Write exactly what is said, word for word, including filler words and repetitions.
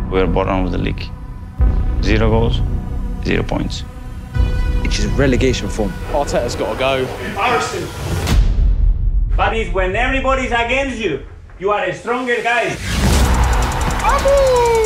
We're bottom of the league. Zero goals, zero points. Which is relegation form. Arteta's got to go. Arsenal. But it's when everybody's against you, you are a stronger guy. Abu!